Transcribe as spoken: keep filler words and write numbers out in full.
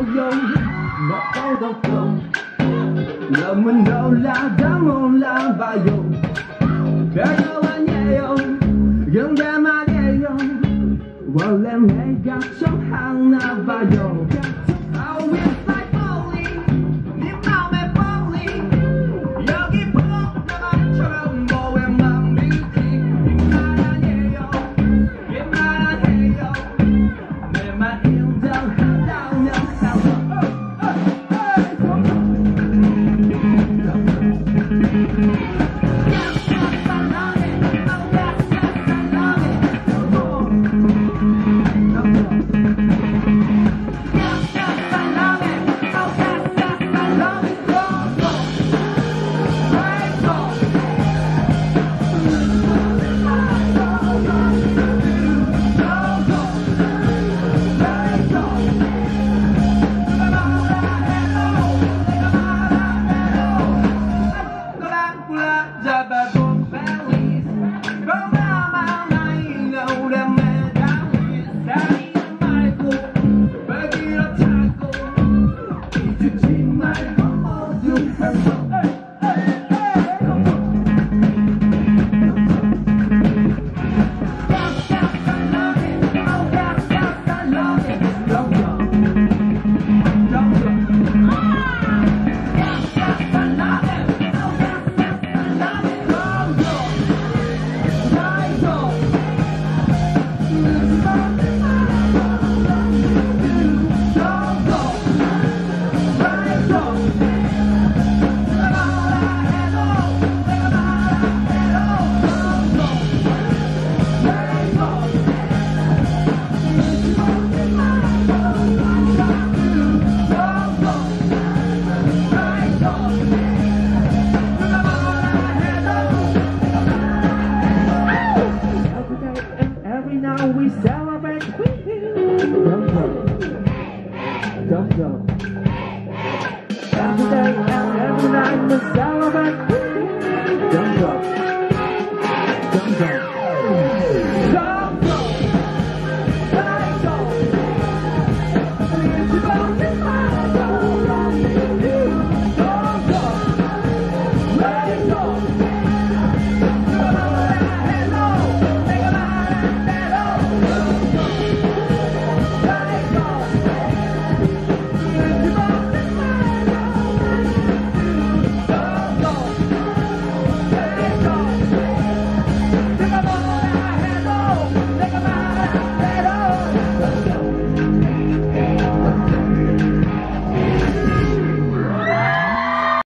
봐요 먹어도 또 너무 놀라도 몰라봐요 별거 아니에요 근데 말이에요 원래 내가 좀 하나 봐요 Oh it's like bowling 네 맘에 bowling 여기 보고 나만처럼 뭐에 맘 뮤직 말 아니에요 말 아니에요 내 말 인정한다면 we celebrate with you. Dum dum, dum dum. Every day and every night we celebrate with you. Dum dum, dum dum, dum dum, dum dum.